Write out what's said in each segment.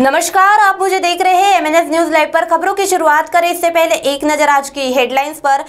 नमस्कार, आप मुझे देख रहे हैं MNS न्यूज लाइव पर। खबरों की शुरुआत करें इससे पहले एक नजर आज की हेडलाइंस पर।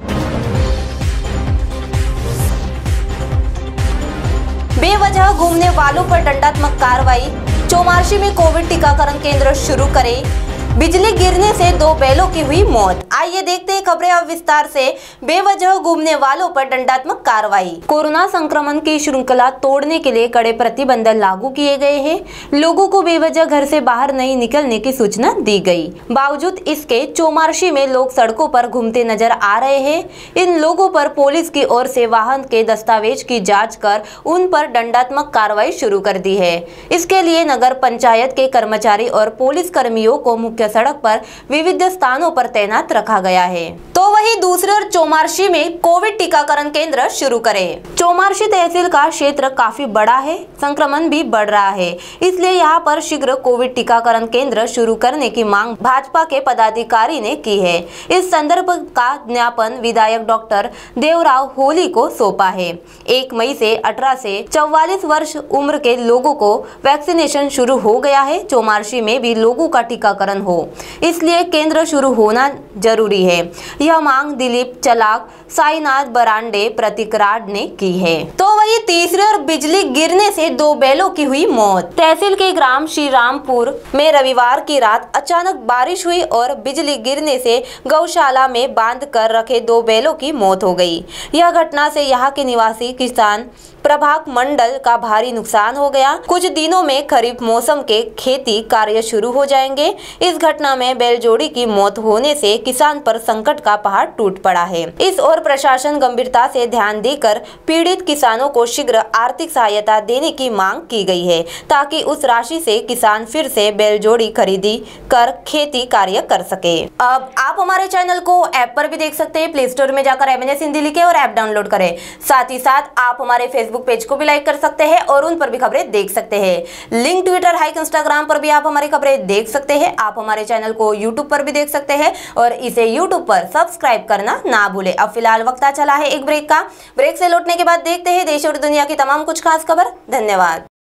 बेवजह घूमने वालों पर दंडात्मक कार्रवाई। चौमारसी में कोविड टीकाकरण केंद्र शुरू करें। बिजली गिरने से 2 बैलों की हुई मौत। आइए देखते हैं खबरें अब विस्तार से। बेवजह घूमने वालों पर दंडात्मक कार्रवाई। कोरोना संक्रमण की श्रृंखला तोड़ने के लिए कड़े प्रतिबंध लागू किए गए हैं। लोगों को बेवजह घर से बाहर नहीं निकलने की सूचना दी गई। बावजूद इसके चौमारसी में लोग सड़कों पर घूमते नजर आ रहे हैं। इन लोगों पर पुलिस की ओर से वाहन के दस्तावेज की जाँच कर उन पर दंडात्मक कार्रवाई शुरू कर दी है। इसके लिए नगर पंचायत के कर्मचारी और पुलिस कर्मियों को मुख्य सड़क पर विविध स्थानों पर तैनात रखा गया है। तो वहीं दूसरी ओर चौमारसी में कोविड टीकाकरण केंद्र शुरू करें। चौमारसी तहसील का क्षेत्र काफी बड़ा है, संक्रमण भी बढ़ रहा है, इसलिए यहाँ पर शीघ्र कोविड टीकाकरण केंद्र शुरू करने की मांग भाजपा के पदाधिकारी ने की है। इस संदर्भ का ज्ञापन विधायक डॉक्टर देवराव होली को सौंपा है। 1 मई से 18 से 44 वर्ष उम्र के लोगों को वैक्सीनेशन शुरू हो गया है। चौमारसी में भी लोगों का टीकाकरण हो, इसलिए केंद्र शुरू होना जरूरी है। यह मांग दिलीप चलाक, साईनाथ बरांडे, प्रतीक राड ने की है। तो वही तीसरी ओर बिजली गिरने से 2 बैलों की हुई मौत। तहसील के ग्राम श्री रामपुर में रविवार की रात अचानक बारिश हुई और बिजली गिरने से गौशाला में बांध कर रखे 2 बैलों की मौत हो गई। यह घटना से यहाँ के निवासी किसान प्रभाग मंडल का भारी नुकसान हो गया। कुछ दिनों में खरीफ मौसम के खेती कार्य शुरू हो जाएंगे। इस घटना में बैल जोड़ी की मौत होने से किसान पर संकट का पहाड़ टूट पड़ा है। इस ओर प्रशासन गंभीरता से ध्यान देकर पीड़ित किसानों को शीघ्र आर्थिक सहायता देने की मांग की गई है, ताकि उस राशि से किसान फिर से बैल जोड़ी खरीदी कर खेती कार्य कर सके। अब आप हमारे चैनल को ऐप पर भी देख सकते हैं। प्ले स्टोर में जाकर MNS हिंदी लिखे और ऐप डाउनलोड करें। साथ ही साथ आप हमारे फेसबुक पेज को भी लाइक कर सकते हैं और उन पर भी खबरें देख सकते हैं। लिंक ट्विटर, हाइक, इंस्टाग्राम पर भी आप हमारी खबरें देख सकते हैं। आप हमारे चैनल को यूट्यूब पर भी देख सकते हैं और इसे यूट्यूब पर सब्सक्राइब करना ना भूले। अब फिलहाल वक्त चला है एक ब्रेक का। ब्रेक से लौटने के बाद देखते हैं देश और दुनिया की तमाम कुछ खास खबर। धन्यवाद।